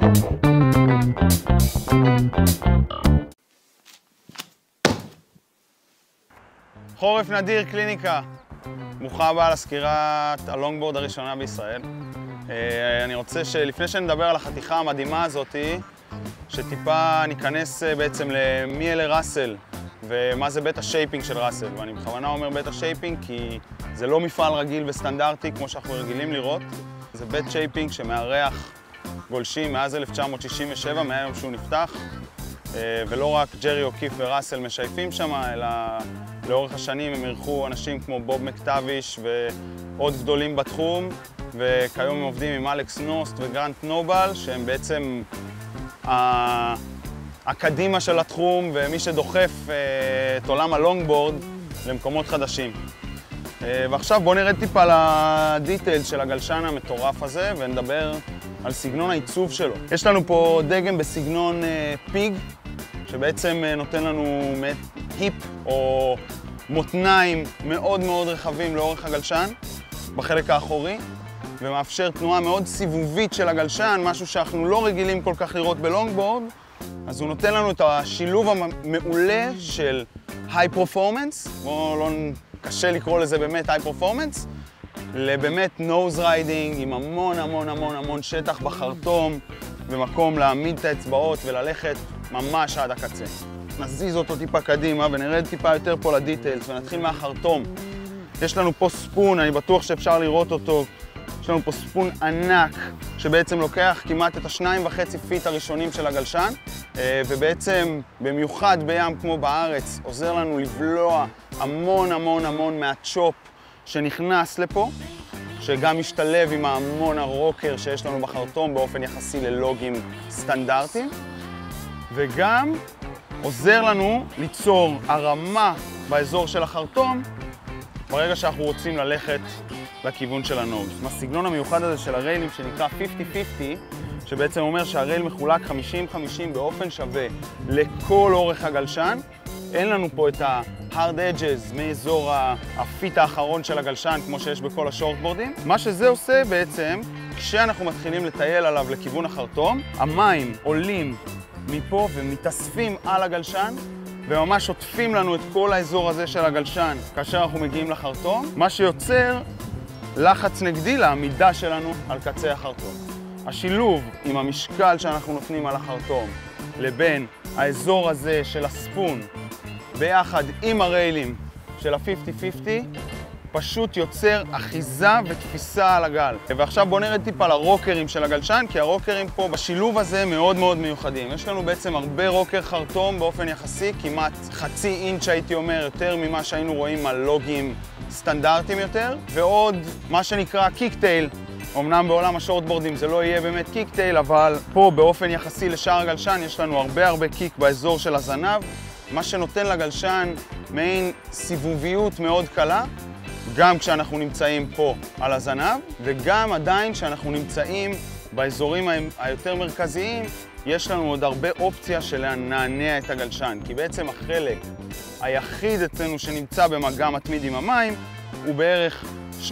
חורף נדיר קליניקה, ברוכה הבאה לסקירת הלונגבורד הראשונה בישראל. אני רוצה שלפני שנדבר על החתיכה המדהימה הזאת, שטיפה ניכנס בעצם למי אלה ראסל ומה זה בית השייפינג של ראסל. ואני בכוונה אומר בית השייפינג כי זה לא מפעל רגיל וסטנדרטי כמו שאנחנו רגילים לראות. זה בית שייפינג שמארח גולשים מאז 1967, מהיום שהוא נפתח. ולא רק ג'רי אוקיף וראסל משייפים שם, אלא לאורך השנים הם אירחו אנשים כמו בוב מקטביש ועוד גדולים בתחום, וכיום הם עובדים עם אלכס נוסט וגרנט נובל, שהם בעצם הקדימה של התחום ומי שדוחף את עולם הלונגבורד למקומות חדשים. ועכשיו בואו נרד טיפה לדיטייל של הגלשן המטורף הזה ונדבר על סגנון העיצוב שלו. יש לנו פה דגם בסגנון פיג, שבעצם נותן לנו היפ או מותניים מאוד מאוד רחבים לאורך הגלשן בחלק האחורי, ומאפשר תנועה מאוד סיבובית של הגלשן, משהו שאנחנו לא רגילים כל כך לראות בלונגבורד. אז הוא נותן לנו את השילוב המעולה של היי פרפורמנס, לא קשה לקרוא לזה באמת היי פרפורמנס, לבאמת נוז ריידינג עם המון שטח בחרטום ומקום להעמיד את האצבעות וללכת ממש עד הקצה. נזיז אותו טיפה קדימה ונרד טיפה יותר פה לדיטיילס ונתחיל מהחרטום. יש לנו פה ספון, אני בטוח שאפשר לראות אותו. יש לנו פה ספון ענק שבעצם לוקח כמעט את ה2.5 פיט הראשונים של הגלשן, ובעצם במיוחד בים כמו בארץ עוזר לנו לבלוע המון מהצ'ופ שנכנס לפה, שגם משתלב עם המון הרוקר שיש לנו בחרטום באופן יחסי ללוגים סטנדרטיים, וגם עוזר לנו ליצור הרמה באזור של החרטום ברגע שאנחנו רוצים ללכת לכיוון של הנוז. הסגנון המיוחד הזה של הריילים שנקרא 50-50, שבעצם אומר שהרייל מחולק 50-50 באופן שווה לכל אורך הגלשן. אין לנו פה את ה-hard edges מאזור הפיט האחרון של הגלשן כמו שיש בכל השורטבורדים. מה שזה עושה בעצם, כשאנחנו מתחילים לטייל עליו לכיוון החרטום, המים עולים מפה ומתאספים על הגלשן וממש עוטפים לנו את כל האזור הזה של הגלשן כאשר אנחנו מגיעים לחרטום, מה שיוצר לחץ נגדי לעמידה שלנו על קצה החרטום. השילוב עם המשקל שאנחנו נותנים על החרטום לבין האזור הזה של הספון ביחד עם הריילים של ה-50-50 פשוט יוצר אחיזה ותפיסה על הגל. ועכשיו בואו נרד טיפה לרוקרים של הגלשן, כי הרוקרים פה בשילוב הזה מאוד מיוחדים. יש לנו בעצם הרבה רוקר חרטום באופן יחסי, כמעט חצי אינץ' הייתי אומר, יותר ממה שהיינו רואים על לוגים סטנדרטיים יותר, ועוד מה שנקרא קיקטייל. אמנם בעולם השורטבורדים זה לא יהיה באמת קיקטייל, אבל פה באופן יחסי לשאר הגלשן יש לנו הרבה קיק באזור של הזנב, מה שנותן לגלשן מעין סיבוביות מאוד קלה, גם כשאנחנו נמצאים פה על הזנב, וגם עדיין כשאנחנו נמצאים באזורים היותר מרכזיים, יש לנו עוד הרבה אופציה של להנע את הגלשן, כי בעצם החלק היחיד אצלנו שנמצא במגע מתמיד עם המים, הוא בערך 2.5-3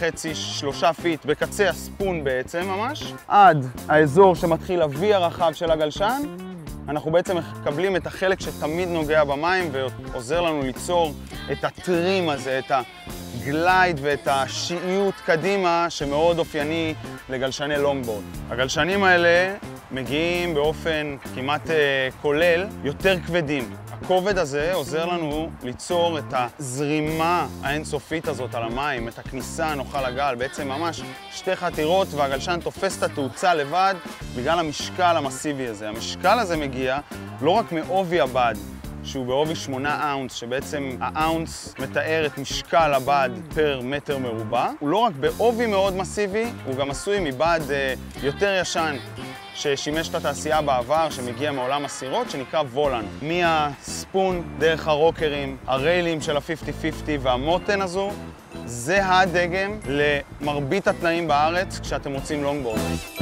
פיט בקצה הספון בעצם ממש, עד האזור שמתחיל ה-V הרחב של הגלשן, אנחנו בעצם מקבלים את החלק שתמיד נוגע במים ועוזר לנו ליצור את הטרים הזה, את הגלייד ואת השיעיות קדימה שמאוד אופייני לגלשני לונגבורד. הגלשנים האלה מגיעים באופן כמעט כולל יותר כבדים. הכובד הזה עוזר לנו ליצור את הזרימה האינסופית הזאת על המים, את הכניסה הנוחה לגל, בעצם ממש שתי חתירות והגלשן תופס את התאוצה לבד בגלל המשקל המסיבי הזה. המשקל הזה מגיע לא רק מעובי הבד, שהוא בעובי 8 אאונס, שבעצם האאונס מתאר את משקל הבד פר מטר מרובע. הוא לא רק בעובי מאוד מסיבי, הוא גם עשוי מבד יותר ישן ששימש את התעשייה בעבר, שמגיע מעולם הסירות, שנקרא וולן. מהספון דרך הרוקרים, הריילים של ה-50-50 והמותן הזו, זה הדגם למרבית התנאים בארץ כשאתם רוצים לונגבורד.